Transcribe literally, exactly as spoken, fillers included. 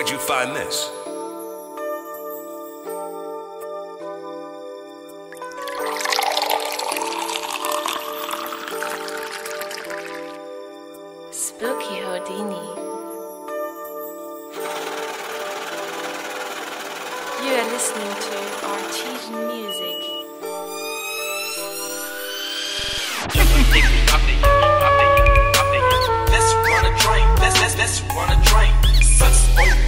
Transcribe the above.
Where'd you find this? Spooky Houdini. You are listening to Artesian music. Let's run a train. Let's let's let's run a train. Such